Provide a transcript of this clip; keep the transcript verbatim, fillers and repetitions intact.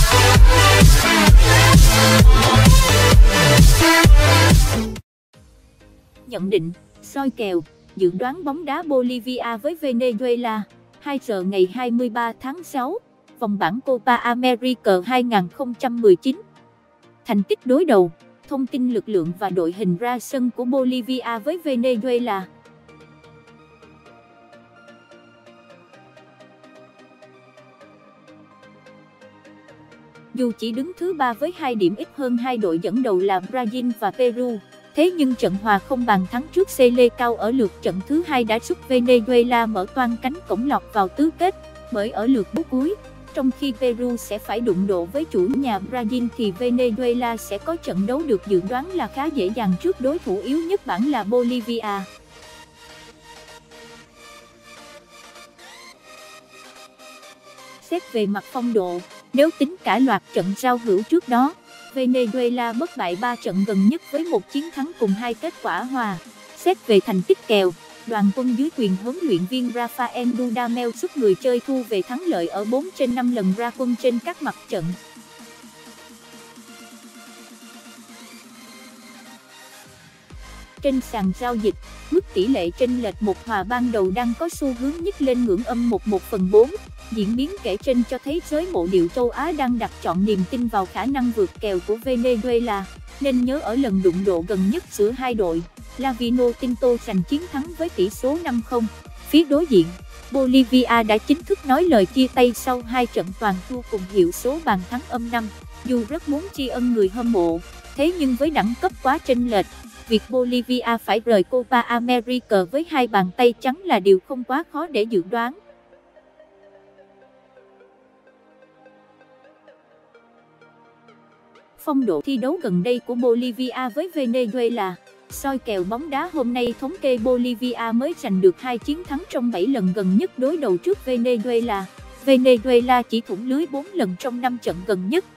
Nhận định, soi kèo, dự đoán bóng đá Bolivia với Venezuela, hai giờ ngày hai mươi ba tháng sáu, vòng bảng Copa America hai không một chín. Thành tích đối đầu, thông tin lực lượng và đội hình ra sân của Bolivia với Venezuela. Dù chỉ đứng thứ ba với hai điểm ít hơn hai đội dẫn đầu là Brazil và Peru, thế nhưng trận hòa không bàn thắng trước Selecao ở lượt trận thứ hai đã giúp Venezuela mở toang cánh cổng lọt vào tứ kết, bởi ở lượt bút cuối, trong khi Peru sẽ phải đụng độ với chủ nhà Brazil thì Venezuela sẽ có trận đấu được dự đoán là khá dễ dàng trước đối thủ yếu nhất bảng là Bolivia. Xét về mặt phong độ, nếu tính cả loạt trận giao hữu trước đó, Venezuela bất bại ba trận gần nhất với một chiến thắng cùng hai kết quả hòa. Xét về thành tích kèo, đoàn quân dưới quyền huấn luyện viên Rafael Dudamel giúp người chơi thu về thắng lợi ở bốn trên năm lần ra quân trên các mặt trận. Trên sàn giao dịch, mức tỷ lệ chênh lệch một hòa ban đầu đang có xu hướng nhích lên ngưỡng âm một một phần bốn. Diễn biến kể trên cho thấy giới mộ điệu châu Á đang đặt trọn niềm tin vào khả năng vượt kèo của Venezuela, nên nhớ ở lần đụng độ gần nhất giữa hai đội, La Vinotinto giành chiến thắng với tỷ số năm không. Phía đối diện, Bolivia đã chính thức nói lời chia tay sau hai trận toàn thua cùng hiệu số bàn thắng âm năm. Dù rất muốn tri ân người hâm mộ, thế nhưng với đẳng cấp quá chênh lệch, việc Bolivia phải rời Copa America với hai bàn tay trắng là điều không quá khó để dự đoán. Phong độ thi đấu gần đây của Bolivia với Venezuela. Soi kèo bóng đá hôm nay thống kê Bolivia mới giành được hai chiến thắng trong bảy lần gần nhất đối đầu trước Venezuela. Venezuela chỉ thủng lưới bốn lần trong năm trận gần nhất.